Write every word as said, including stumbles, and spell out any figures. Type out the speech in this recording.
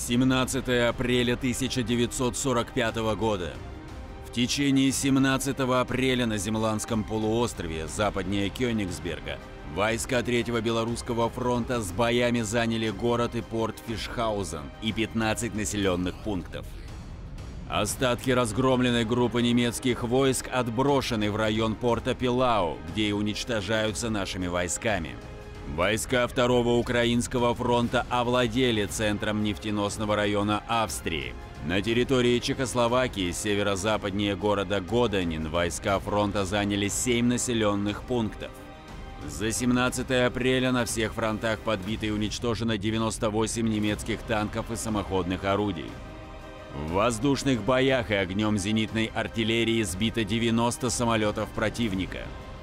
семнадцатое апреля тысяча девятьсот сорок пятого года. В течение семнадцатого апреля на Земландском полуострове, западнее Кёнигсберга, войска Третьего Белорусского фронта с боями заняли город и порт Фишхаузен и пятнадцать населенных пунктов. Остатки разгромленной группы немецких войск отброшены в район порта Пилау, где и уничтожаются нашими войсками. Войска Второго Украинского фронта овладели центром нефтеносного района Австрии. На территории Чехословакии, северо-западнее города Годенин, войска фронта заняли семь населенных пунктов. За семнадцатое апреля на всех фронтах подбито и уничтожено девяносто восемь немецких танков и самоходных орудий. В воздушных боях и огнем зенитной артиллерии сбито девяносто самолетов противника.